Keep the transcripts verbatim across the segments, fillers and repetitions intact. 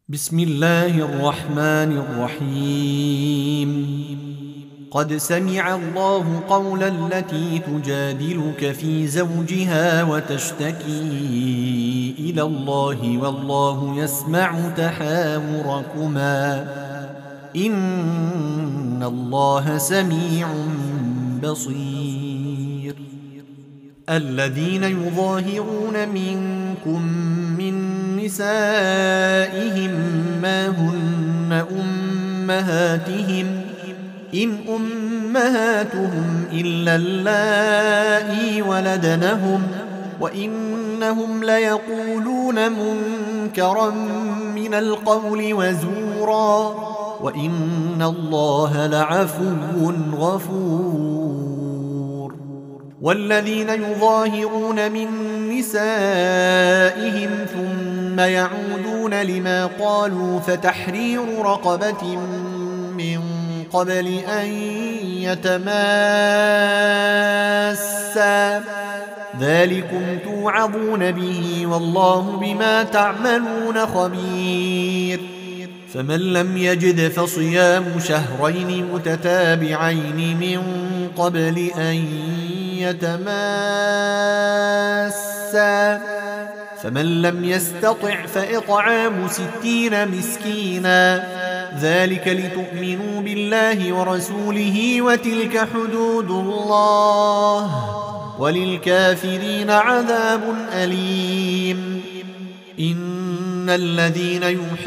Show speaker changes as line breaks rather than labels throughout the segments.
بسم الله الرحمن الرحيم قد سمع الله قول التي تجادلك في زوجها وتشتكي إلى الله والله يسمع تحاوركما إن الله سميع بصير. الذين يظاهرون منكم من نسائهم ما هن أمهاتهم إن أمهاتهم إلا اللائي ولدنهم وإنهم ليقولون منكرا من القول وزورا وإن الله لعفو غفور. والذين يظاهرون من نسائهم ثم يعودون لما قالوا فتحرير رقبة من قبل أن يتماسا ذلكم توعظون به والله بما تعملون خبير. فمن لم يجد فصيام شهرين متتابعين من قبل أن يتماسا فمن لم يستطع فإطعام ستين مسكينا ذلك لتؤمنوا بالله ورسوله وتلك حدود الله وللكافرين عذاب أليم. إن الذين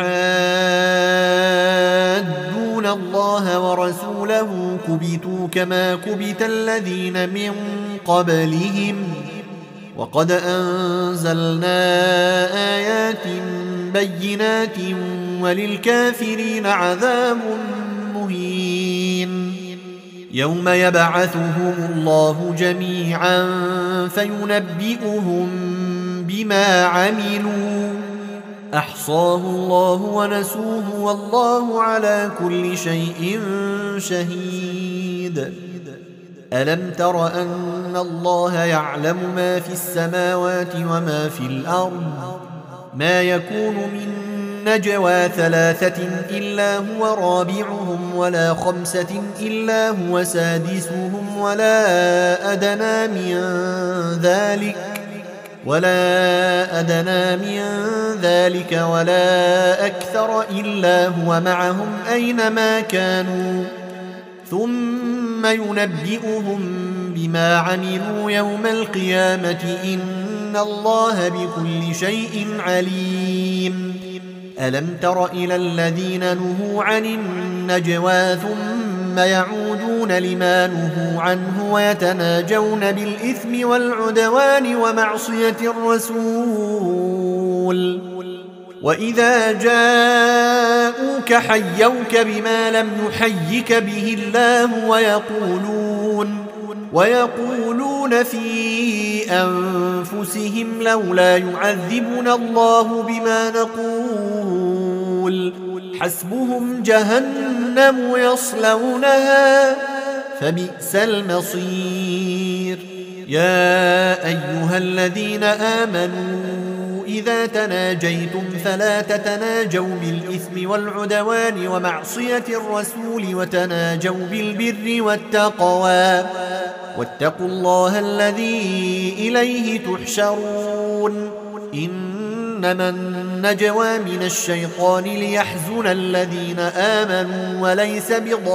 يحادون الله ورسوله كبتوا كما كبت الذين من قبلهم وقد أنزلنا آيات بينات وللكافرين عذاب مهين. يوم يبعثهم الله جميعا فينبئهم بما عملوا أحصاه الله ونسوه والله على كل شيء شهيد. ألم تر أن الله يعلم ما في السماوات وما في الأرض ما يكون من نجوى ثلاثة إلا هو رابعهم ولا خمسة إلا هو سادسهم ولا أدنى من ذلك ولا أدنى من ذلك ولا أكثر إلا هو معهم أينما كانوا ثم ينبئهم بما عملوا يوم القيامة إن الله بكل شيء عليم. ألم تر إلى الذين نهوا عن النجوى ثم يعودون لما نهوا عنه ويتناجون بالإثم والعدوان ومعصية الرسول وإذا جاءوك حيوك بما لم يحيك به الله ويقولون ويقولون في أنفسهم لولا يعذبنا الله بما نقول حسبهم جهنم يصلونها فبئس المصير. يا أيها الذين آمنوا إذا تناجيتم فلا تتناجوا بالإثم والعدوان ومعصية الرسول وتناجوا بالبر والتقوى واتقوا الله الذي إليه تحشرون. إنما النجوى من الشيطان ليحزن الذين آمنوا وليس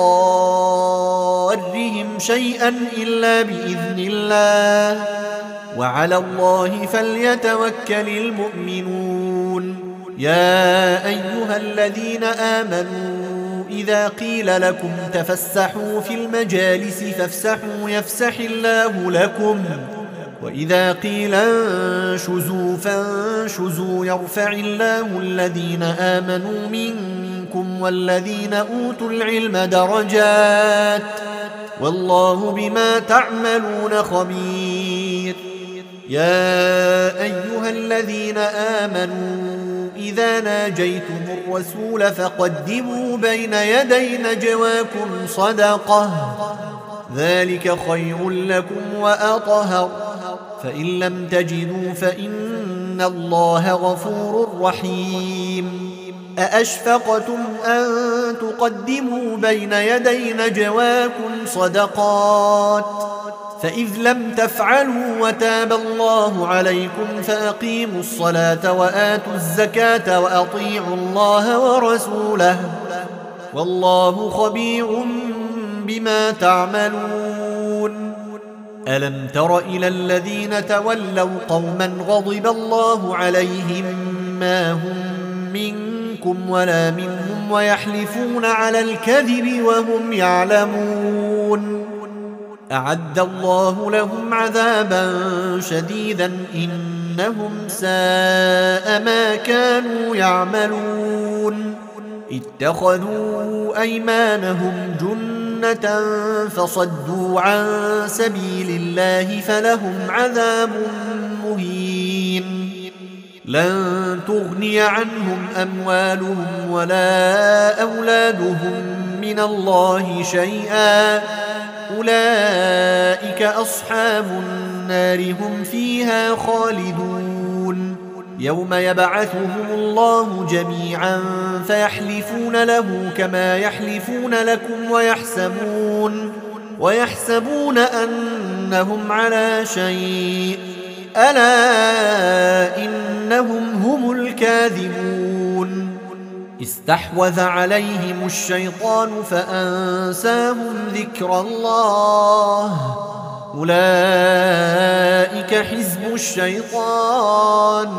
بضارهم شيئا إلا بإذن الله وعلى الله فليتوكل المؤمنون. يا أيها الذين آمنوا إذا قيل لكم تفسحوا في المجالس فافسحوا يفسح الله لكم وإذا قيل انشزوا فانشزوا يرفع الله الذين آمنوا منكم والذين أوتوا العلم درجات والله بما تعملون خبير. يا أيها الذين آمنوا إذا ناجيتم الرسول فقدموا بين يدي نجواكم صدقة ذلك خير لكم وأطهر فإن لم تجدوا فإن إن الله غفور رحيم أأشفقتم أن تقدموا بين يدي نجواكم صدقات فإذ لم تفعلوا وتاب الله عليكم فأقيموا الصلاة وآتوا الزكاة وأطيعوا الله ورسوله والله خبير بما تعملون ألم تر إلى الذين تولوا قوما غضب الله عليهم ما هم منكم ولا منهم ويحلفون على الكذب وهم يعلمون أعد الله لهم عذابا شديدا إنهم ساء ما كانوا يعملون اتخذوا أيمانهم جنة فصدوا عن سبيل الله فلهم عذاب مهين لن تغني عنهم أموالهم ولا أولادهم من الله شيئا أولئك أصحاب النار هم فيها خالدون يوم يبعثهم الله جميعا فيحلفون له كما يحلفون لكم ويحسبون ويحسبون أنهم على شيء ألا إنهم هم الكاذبون استحوذ عليهم الشيطان فأنساهم ذكر الله أولئك حزب الشيطان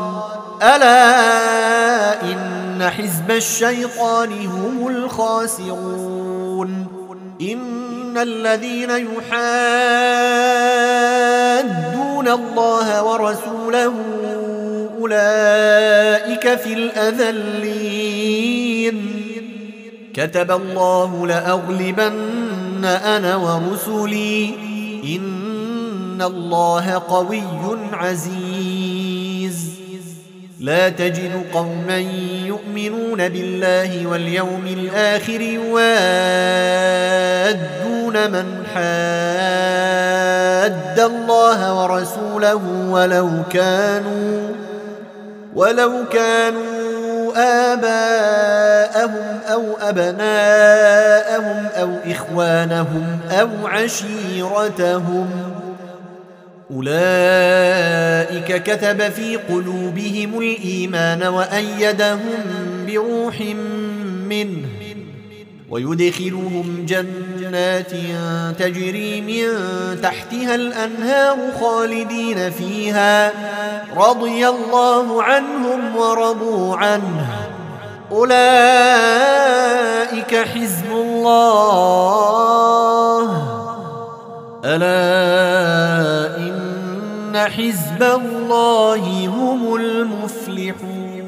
ألا إن حزب الشيطان هم الخاسرون إن الذين يحادون الله ورسوله أولئك في الأذلين كتب الله لأغلبن أنا ورسلي إن الله قوي عزيز لا تجد قوما يؤمنون بالله واليوم الآخر يوادون من حاد الله ورسوله ولو كانوا ولو كانوا آباءهم أو أبناءهم أو إخوانهم أو عشيرتهم أولئك كتب في قلوبهم الإيمان وأيدهم بروح منه ويدخلهم جنات تجري من تحتها الأنهار خالدين فيها رضي الله عنهم ورضوا عنه أولئك حزب الله ألا إن حزب الله هم المفلحون.